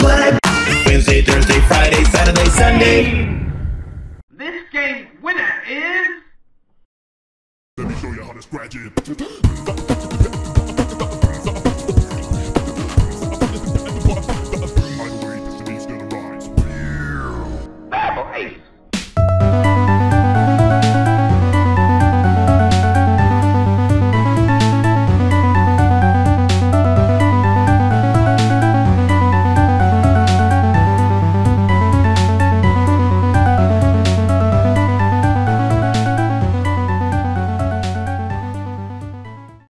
what? Wednesday, Thursday, Friday, Saturday, Sunday. This game's winner is... Let me show you how to scratch it.